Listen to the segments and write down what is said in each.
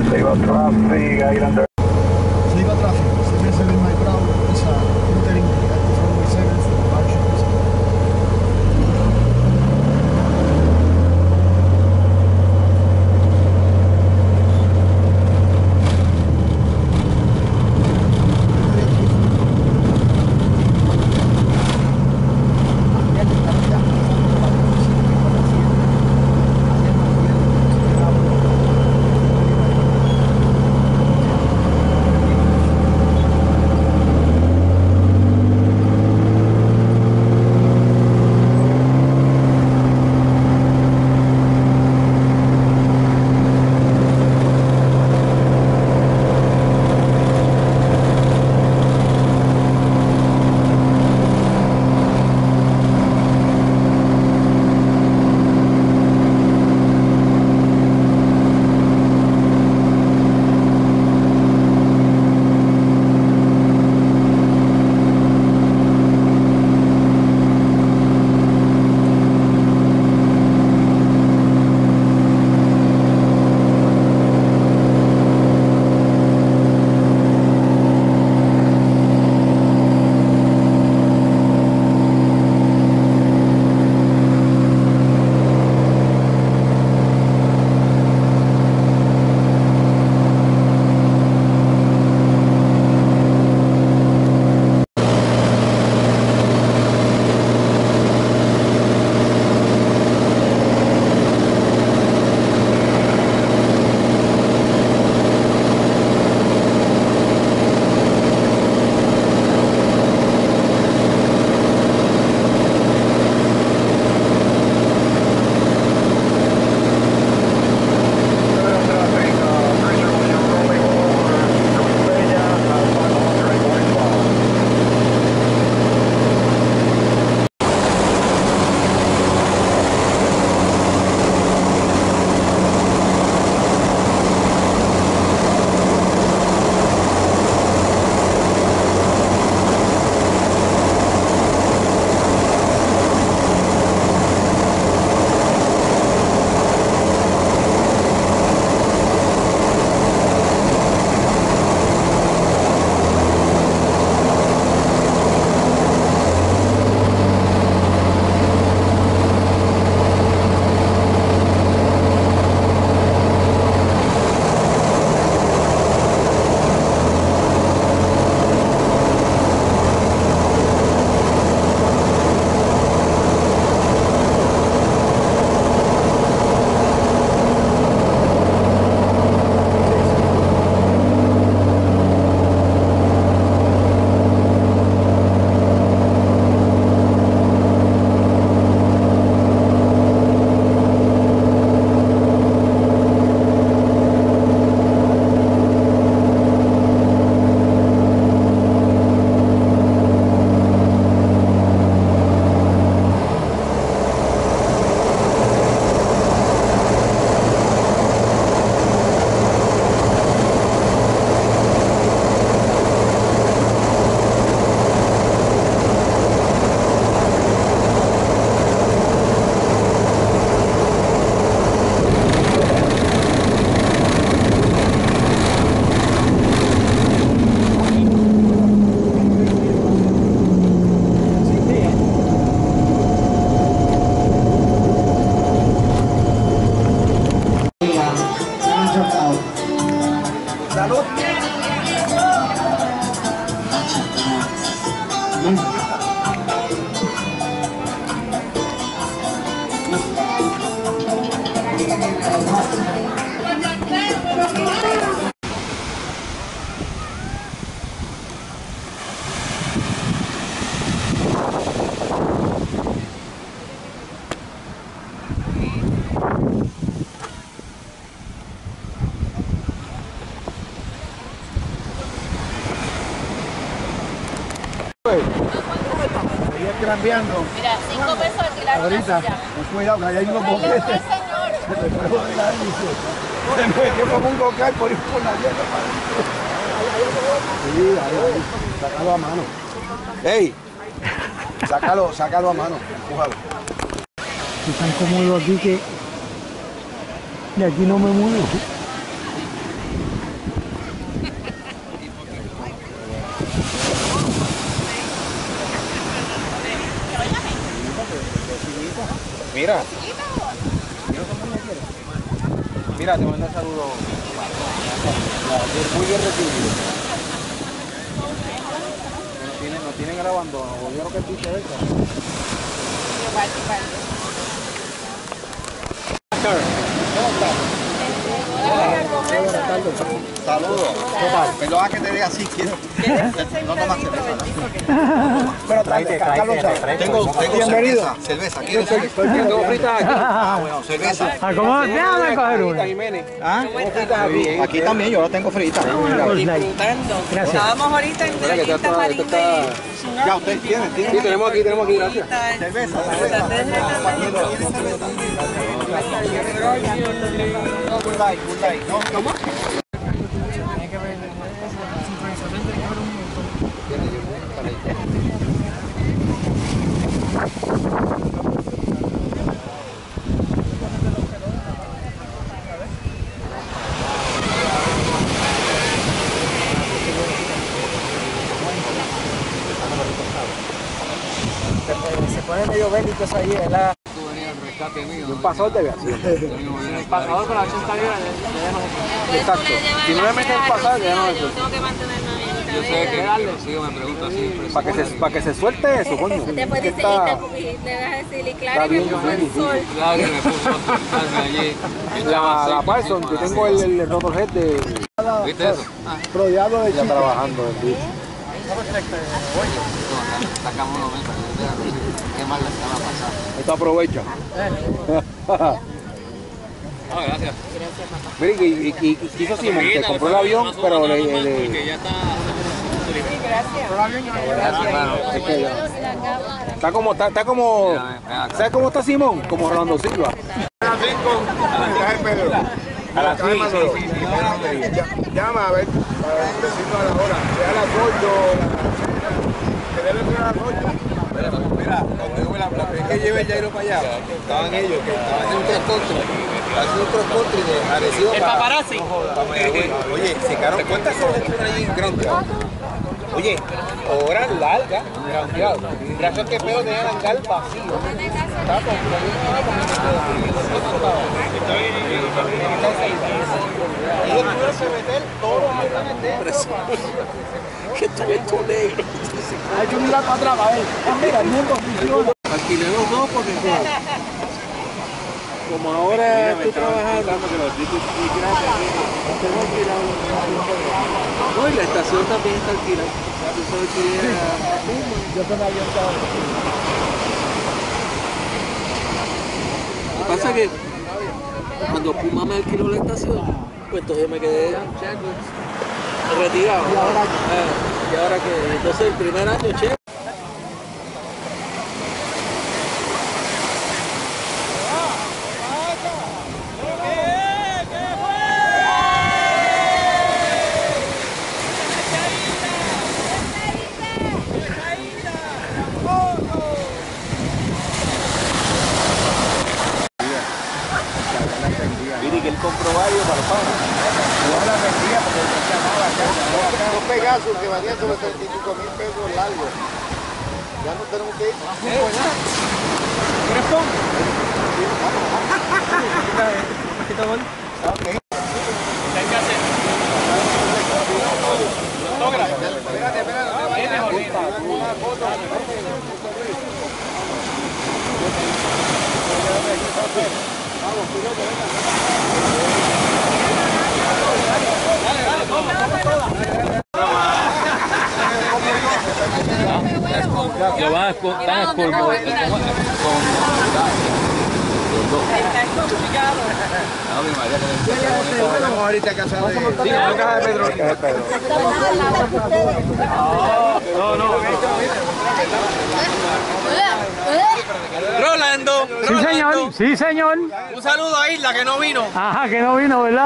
Ceiba traffic, Island. Ceiba traffic, 777 my crowd is entering at runway 7 for departure. Cambiando. Mira, 5 pesos alquilar una Ahorita, silla. cuidado, que ahí hay unos boquetes. señor. Se te puede joder la hélice. Se metió como un gocal por ir por la hierba. Sí, ahí. Sácalo a mano. ¡Ey! Sácalo a mano. Empújalo. Estoy tan cómodo aquí que de aquí no me muevo. Mira. Mira, te mando saludos. Muy bien recibido. Nos tienen el abandono. Yo creo que es viceversa. Saludos. Perdona que te vea así, quiero. No tomas cerveza. Pero tráete, Carlos. Tengo Bienvenido. cerveza. Tengo fritas aquí. Bueno, cerveza. ¿Cómo? Déjame coger una. ¿Ah? Aquí también yo la tengo frita. Gracias. Estábamos ahorita en la quinta marina. Ya, usted tiene. Sí, tenemos aquí, gracias. Cerveza. Good night. ¿Cómo? Tiene que ver, sincronización tiene que ver un montón. Se pone medio bélicos ahí, ¿verdad? Un pasador de aviación. El pasador con la 80 libras Exacto. Si no le meten el pasador, ya no es eso. Tengo que mantenerme ahí. Yo sé que me pregunto siempre. Para que se suelte eso, coño. Después Que dice, y te vas a decir, y claro, que bien, puso el bien. sol. Claro que me puso a sentarme allí. la Parson, yo tengo el rotorhead de ¿Viste eso? rodeado de ya trabajando en bicho. Sacamos una mesa. Qué mal la estaba pasando. Esto aprovecha. Gracias. Mire, y quiso Simón, que compró el avión, pero Porque ya está. es que ya. Está como, ¿sabes cómo está Simón? Como Rolando Silva. A las 5, Pedro. A las 5. Llama a ver, para decirnos a la hora. Sea a las 8, que debe ser a las 8. Mira, cuando yo es que llevé el Jairo para allá, estaban ellos, que estaban haciendo un cross-country de Arecibo para... El paparazzi. Oye, se quedaron cuentas sobre el allí en Ground. Oye, horas largas, groundeado. Gracias que Pedro tenía el hangar vacío. Estaba ellos tuvieron que meter todos los aviones dentro. Que estuve todo negro. Hay que mirar para atrás, a ver. Mira, el mundo funciona. Alquilé los dos porque como ahora estoy trabajando, tengo alquilado. No, y la estación también está alquilada. Yo con avión estaba. Lo que pasa es que cuando Puma me alquiló la estación, pues entonces me quedé retirado. Y ahora que entonces el primer año, che. Mire que él compró varios para los padres. Yo la vendía porque él llamaba dos Pegasus que valían sobre 35.000 pesos largos. Ya no tenemos que ir. ¿Quieres pon? Que van a Vamos ahorita a casa de... Sí, una caja de petróleo. Rolando. Sí, señor. Sí, señor. Un saludo a Isla que no vino. Ajá, que no vino, ¿verdad?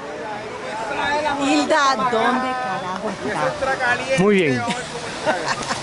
Hilda, ¿dónde carajo está? Muy bien.